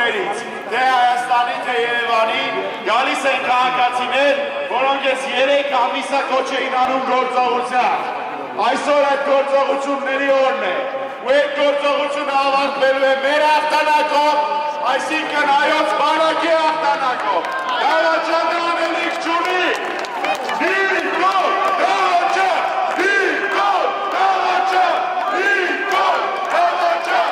կողմերից, թե Հայաստանի, թե Երևանի, գալիս են քաղաքացիներ, որոնք ես 3 ամիսա կոչ էին անում գործողության։ Այսօր այդ գործողությունների օրն է, ու այդ գործողությունը ավարտվելու է մեր հաղթանակով, այսինքն հայոց բանակի հաղթանակով։ Դավաճանը անելիք չունի։ Նիկոլ, դավաճան, Նիկոլ, դավաճան, Նիկոլ, դավաճան։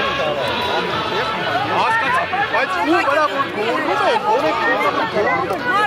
Բայց ու վրա որ գորում է,